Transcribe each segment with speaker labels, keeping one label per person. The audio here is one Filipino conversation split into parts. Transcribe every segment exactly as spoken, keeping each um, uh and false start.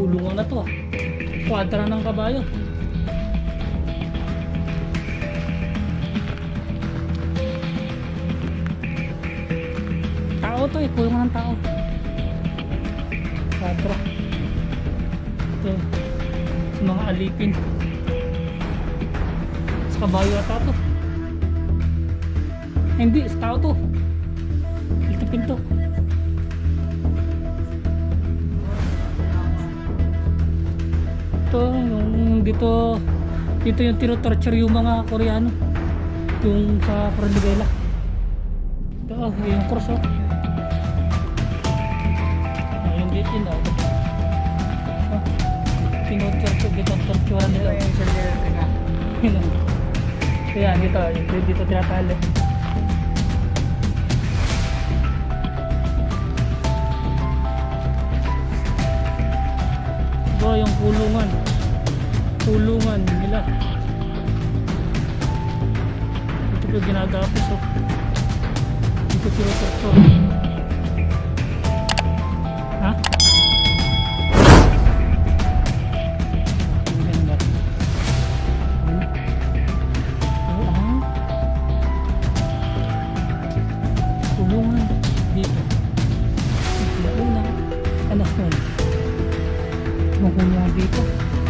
Speaker 1: kulungan na to. Kwadra ng kabayo. Tao to eh, kulungan ng tao. Kwadra. Ito, sa mga alipin. Sa kabayo ata to. Hindi, sa tao to. Ito pinto. Ito, yung dito, dito yung tinotorture yung mga Koreano. Yung sa Pranibela. Ito, oh, yung cross oh. Ah, yung dito yun oh. Oh, tinotorture, dito torturean nila. Kaya dito, dito, dito tinatali. Ito yung kulungan. Kulungan nila. Ito po ginagapos oh. Ito tinotorture. Ha? Kulungan dito. Kulungan. Ano yun? Kulungan dito.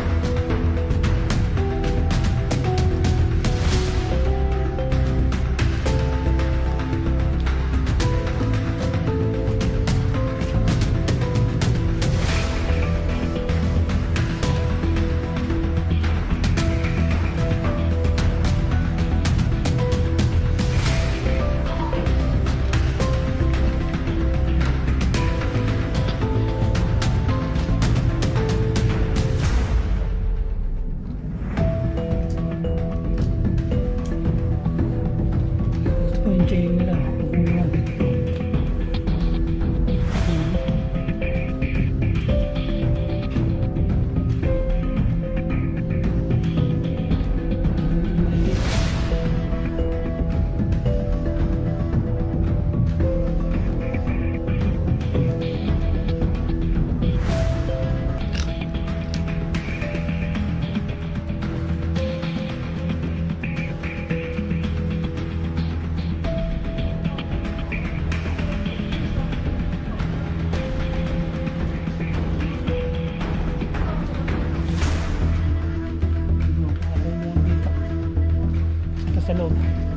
Speaker 1: Sa loob.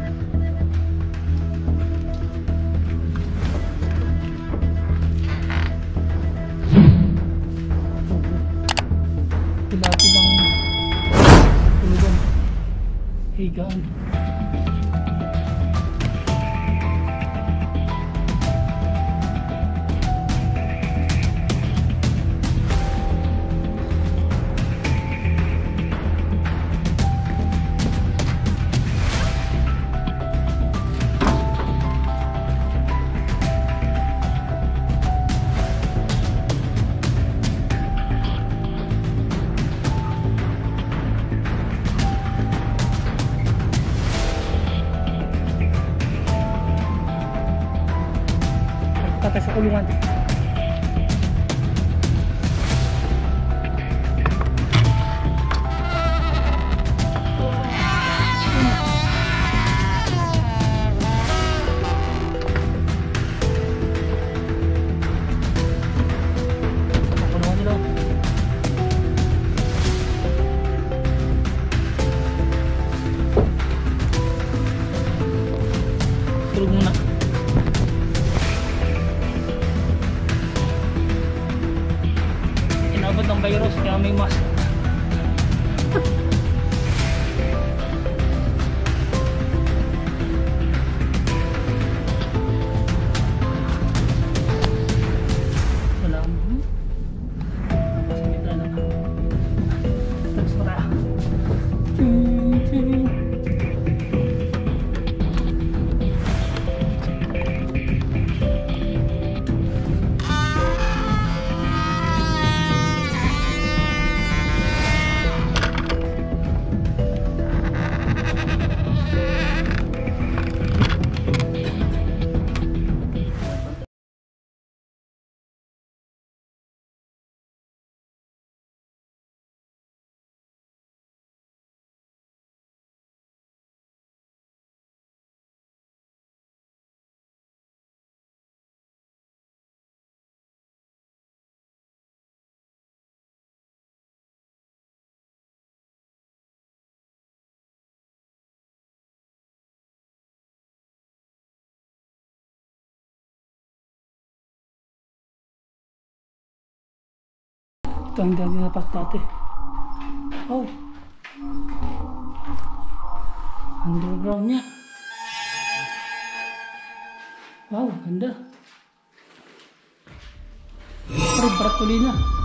Speaker 1: Pila-pilang tulugan. Higaan. Patay sa kulungan. Kulungan nila. Tulog muna. Inabot ng virus kaya may mask. Wala mo. Sinita na. Tagsara. Ito ang hindi napak dati. Oh. Underground niya. Wow, ganda. Pero Bartolina.